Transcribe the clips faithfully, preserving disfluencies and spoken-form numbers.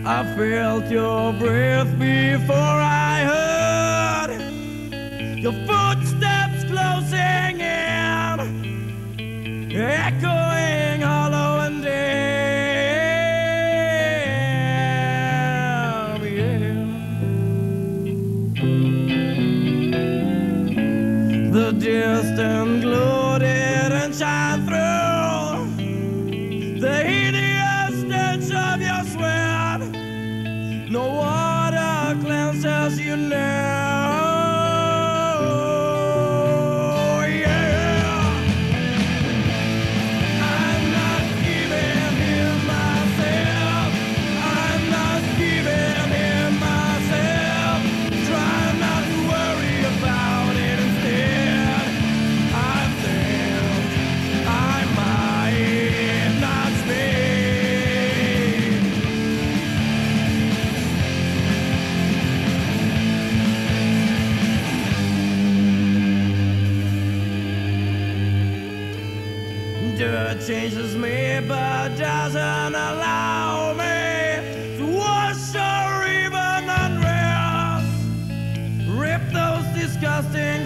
I felt your breath before I heard your footsteps closing in, echoing hollow and dim. Yeah. The distant glow didn't shine through the hideous stench of your sweat. No water cleanses you now. Yeah. I'm not giving him myself. I'm not giving him myself. Try not to worry about it instead. I think I might not speak. Dirt changes me, but doesn't allow me to wash or even undress. Rip those disgusting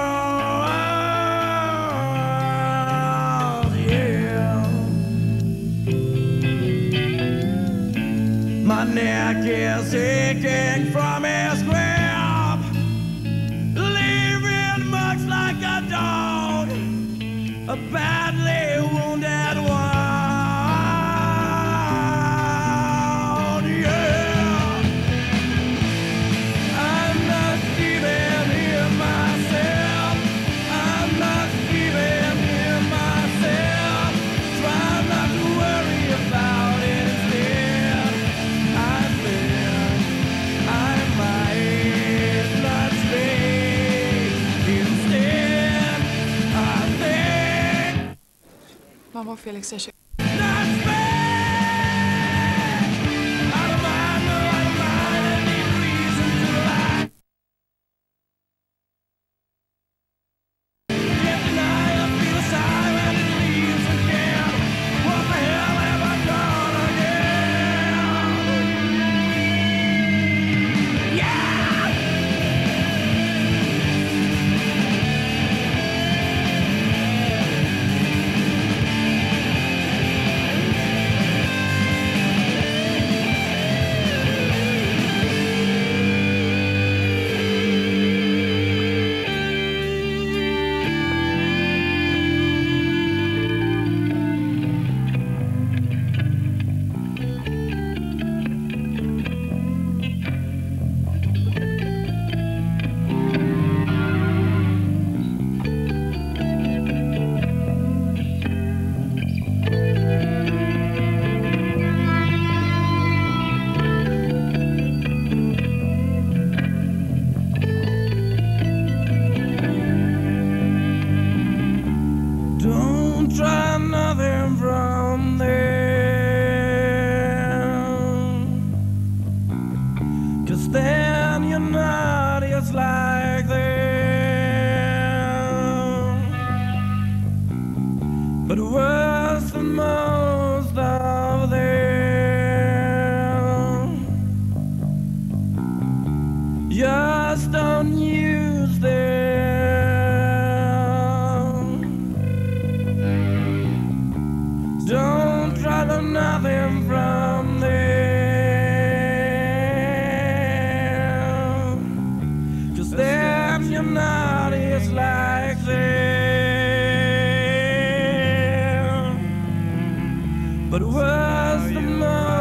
thoughts, yeah. My neck is aching from his grip, leaving marks like a dog, a badly wounded one. Yeah. I'm not giving him myself. I'm not giving him myself. Try not to worry about it instead. I think I might not speak instead. I think Mamma och Felix är tjugo. Don't try nothing from them, 'cause then you're not just like them, but worse than most of them. Just don't use them. Don't try to nothing from them, 'cause then you're not just like them, but worse than most.